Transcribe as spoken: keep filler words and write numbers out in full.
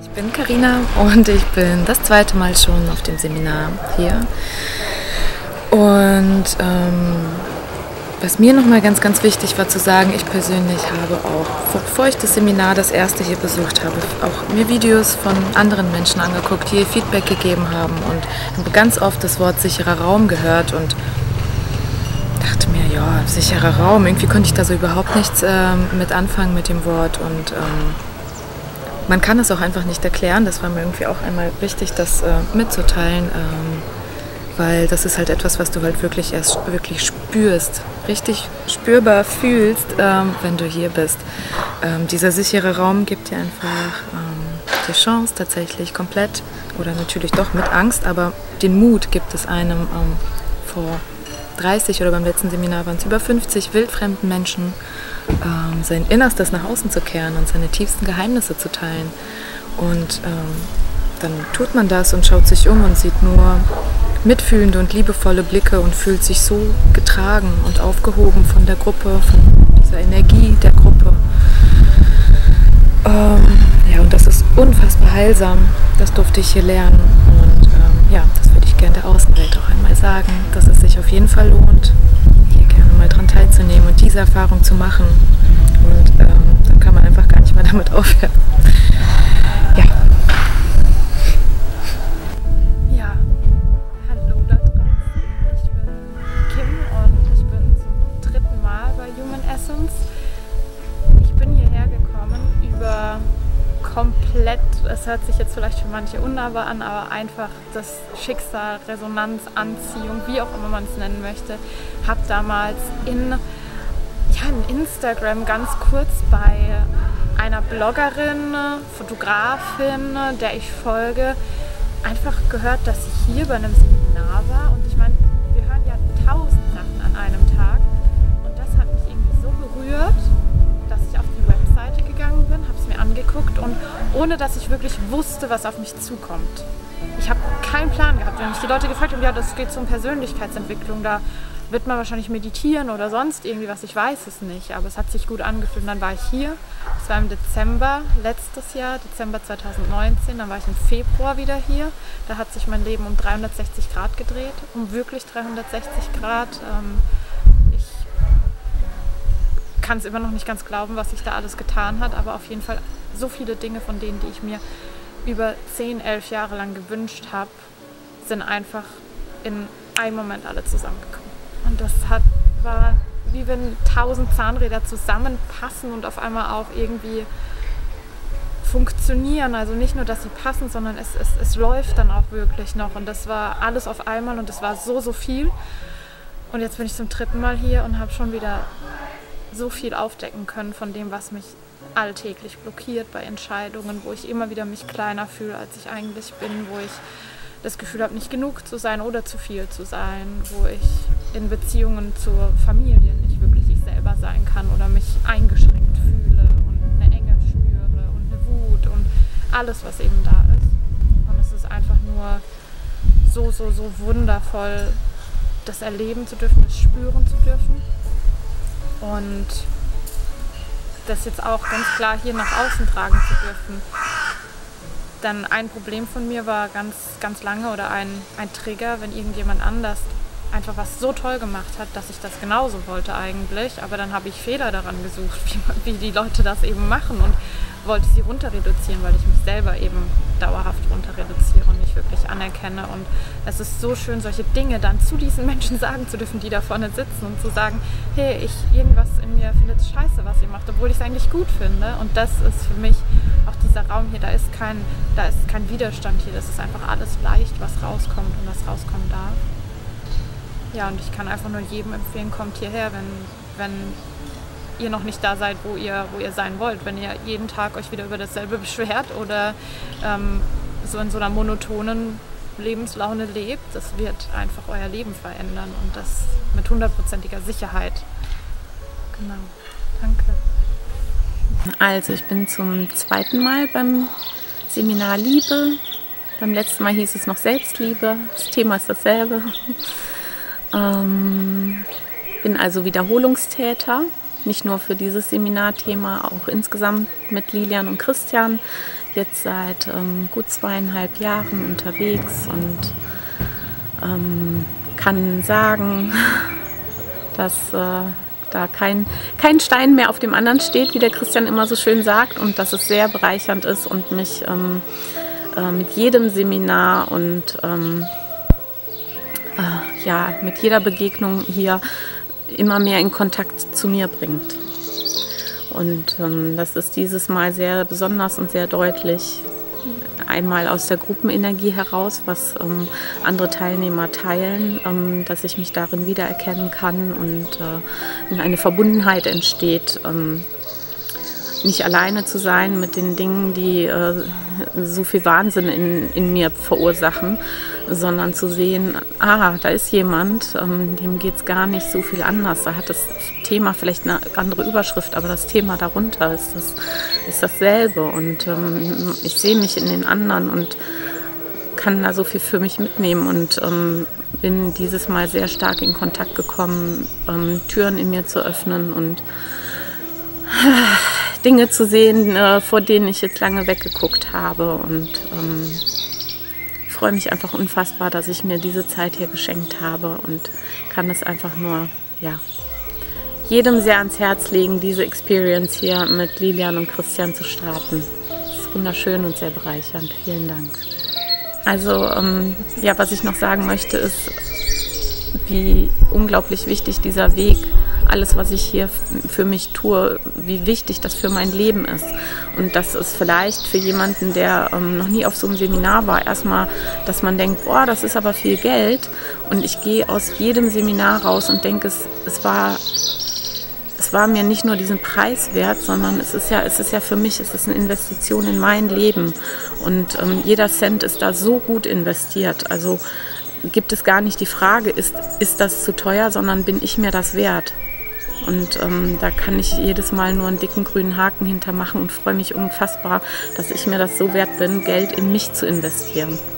Ich bin Carina und ich bin das zweite Mal schon auf dem Seminar hier. Und ähm, was mir nochmal ganz, ganz wichtig war zu sagen, ich persönlich habe auch, bevor ich das Seminar das erste hier besucht habe, auch mir Videos von anderen Menschen angeguckt, die ihr Feedback gegeben haben und habe ganz oft das Wort sicherer Raum gehört und dachte mir, ja, sicherer Raum, irgendwie konnte ich da so überhaupt nichts ähm, mit anfangen mit dem Wort und ähm, man kann es auch einfach nicht erklären, das war mir irgendwie auch einmal wichtig, das äh, mitzuteilen, ähm, weil das ist halt etwas, was du halt wirklich erst wirklich spürst, richtig spürbar fühlst, ähm, wenn du hier bist. Ähm, dieser sichere Raum gibt dir einfach ähm, die Chance tatsächlich komplett, oder natürlich doch mit Angst, aber den Mut gibt es einem ähm, vor dreißig oder beim letzten Seminar waren es über fünfzig wildfremden Menschen, ähm, sein Innerstes nach außen zu kehren und seine tiefsten Geheimnisse zu teilen. Und ähm, dann tut man das und schaut sich um und sieht nur mitfühlende und liebevolle Blicke und fühlt sich so getragen und aufgehoben von der Gruppe, von dieser Energie der Gruppe. Ähm, ja, und das ist unfassbar heilsam. Das durfte ich hier lernen. Und ähm, ja, das würde ich gerne der Außenwelt auch einmal sagen, dass es sich auf jeden Fall lohnt, hier gerne mal dran teilzunehmen und diese Erfahrung zu machen. Und ähm, dann kann man einfach gar nicht mehr damit aufhören. Ja. Ja, hallo da draußen. Ich bin Kim und ich bin zum dritten Mal bei Human Essence. Ich bin hierher gekommen über komplett, es hört sich jetzt vielleicht für manche unnahbar an, aber einfach das Schicksal, Resonanz, Anziehung, wie auch immer man es nennen möchte, habe damals in, ja, in Instagram ganz kurz bei einer Bloggerin, Fotografin, der ich folge, einfach gehört, dass sie hier bei einem Seminar war. Und ich meine, wir hören ja tausend Sachen an einem Tag und das hat mich irgendwie so berührt, dass ich auf die Webseite gegangen bin, habe es mir angeguckt und ohne dass ich wirklich wusste, was auf mich zukommt. Ich habe keinen Plan gehabt. Wenn mich die Leute gefragt haben, ja, das geht um Persönlichkeitsentwicklung, da wird man wahrscheinlich meditieren oder sonst irgendwie was, ich weiß es nicht, aber es hat sich gut angefühlt. Und dann war ich hier, es war im Dezember letztes Jahr, Dezember zweitausendneunzehn, dann war ich im Februar wieder hier, da hat sich mein Leben um dreihundertsechzig Grad gedreht, um wirklich dreihundertsechzig Grad. Ähm, ich kann es immer noch nicht ganz glauben, was sich da alles getan hat, aber auf jeden Fall so viele Dinge von denen, die ich mir über zehn, elf Jahre lang gewünscht habe, sind einfach in einem Moment alle zusammengekommen. Und das hat, war wie wenn tausend Zahnräder zusammenpassen und auf einmal auch irgendwie funktionieren. Also nicht nur, dass sie passen, sondern es, es, es läuft dann auch wirklich noch. Und das war alles auf einmal und es war so, so viel. Und jetzt bin ich zum dritten Mal hier und habe schon wieder so viel aufdecken können von dem, was mich alltäglich blockiert bei Entscheidungen, wo ich immer wieder mich kleiner fühle, als ich eigentlich bin, wo ich das Gefühl habe, nicht genug zu sein oder zu viel zu sein, wo ich in Beziehungen zur Familie nicht wirklich ich selber sein kann oder mich eingeschränkt fühle und eine Enge spüre und eine Wut und alles, was eben da ist. Und es ist einfach nur so, so, so wundervoll, das erleben zu dürfen, das spüren zu dürfen und das jetzt auch ganz klar hier nach außen tragen zu dürfen. Dann ein Problem von mir war ganz, ganz lange oder ein, ein Trigger, wenn irgendjemand anders einfach was so toll gemacht hat, dass ich das genauso wollte eigentlich. Aber dann habe ich Fehler daran gesucht, wie, wie die Leute das eben machen und wollte sie runter reduzieren, weil ich mich selber eben dauerhaft runter reduziere und nicht wirklich anerkenne. Und es ist so schön, solche Dinge dann zu diesen Menschen sagen zu dürfen, die da vorne sitzen und zu sagen, hey, ich, irgendwas in mir findet es scheiße, was ihr macht, obwohl ich es eigentlich gut finde. Und das ist für mich auch dieser Raum hier, da ist kein, da ist kein Widerstand hier, das ist einfach alles leicht, was rauskommt und was rauskommen darf. Ja, und ich kann einfach nur jedem empfehlen, kommt hierher, wenn, wenn ihr noch nicht da seid, wo ihr, wo ihr sein wollt. Wenn ihr jeden Tag euch wieder über dasselbe beschwert oder ähm, so in so einer monotonen Lebenslaune lebt, das wird einfach euer Leben verändern und das mit hundertprozentiger Sicherheit. Genau, danke. Also ich bin zum zweiten Mal beim Seminar Liebe. Beim letzten Mal hieß es noch Selbstliebe. Das Thema ist dasselbe. Ähm, bin also Wiederholungstäter, nicht nur für dieses Seminarthema, auch insgesamt mit Lilian und Christian jetzt seit ähm, gut zweieinhalb Jahren unterwegs und ähm, kann sagen, dass äh, da kein, kein Stein mehr auf dem anderen steht, wie der Christian immer so schön sagt, und dass es sehr bereichernd ist und mich ähm, äh, mit jedem Seminar und ähm, äh, ja, mit jeder Begegnung hier immer mehr in Kontakt zu mir bringt. Und ähm, das ist dieses Mal sehr besonders und sehr deutlich. Einmal aus der Gruppenenergie heraus, was ähm, andere Teilnehmer teilen, ähm, dass ich mich darin wiedererkennen kann und äh, eine Verbundenheit entsteht. Ähm, nicht alleine zu sein mit den Dingen, die äh, so viel Wahnsinn in, in mir verursachen, sondern zu sehen, ah, da ist jemand, ähm, dem geht es gar nicht so viel anders. Da hat das Thema vielleicht eine andere Überschrift, aber das Thema darunter ist, das, ist dasselbe. Und ähm, ich sehe mich in den anderen und kann da so viel für mich mitnehmen und ähm, bin dieses Mal sehr stark in Kontakt gekommen, ähm, Türen in mir zu öffnen und äh, Dinge zu sehen, äh, vor denen ich jetzt lange weggeguckt habe. Und ähm, ich freue mich einfach unfassbar, dass ich mir diese Zeit hier geschenkt habe und kann es einfach nur, ja, jedem sehr ans Herz legen, diese Experience hier mit Lilian und Christian zu starten. Das ist wunderschön und sehr bereichernd. Vielen Dank. Also, ähm, ja, was ich noch sagen möchte, ist, wie unglaublich wichtig dieser Weg, alles, was ich hier für mich tue, wie wichtig das für mein Leben ist. Und das ist vielleicht für jemanden, der ähm, noch nie auf so einem Seminar war, erstmal, dass man denkt, boah, das ist aber viel Geld. Und ich gehe aus jedem Seminar raus und denke, es, es war... Es war mir nicht nur diesen Preis wert, sondern es ist ja, es ist ja für mich, es ist eine Investition in mein Leben. Und ähm, jeder Cent ist da so gut investiert. Also gibt es gar nicht die Frage, ist, ist das zu teuer, sondern bin ich mir das wert? Und ähm, da kann ich jedes Mal nur einen dicken grünen Haken hintermachen und freue mich unfassbar, dass ich mir das so wert bin, Geld in mich zu investieren.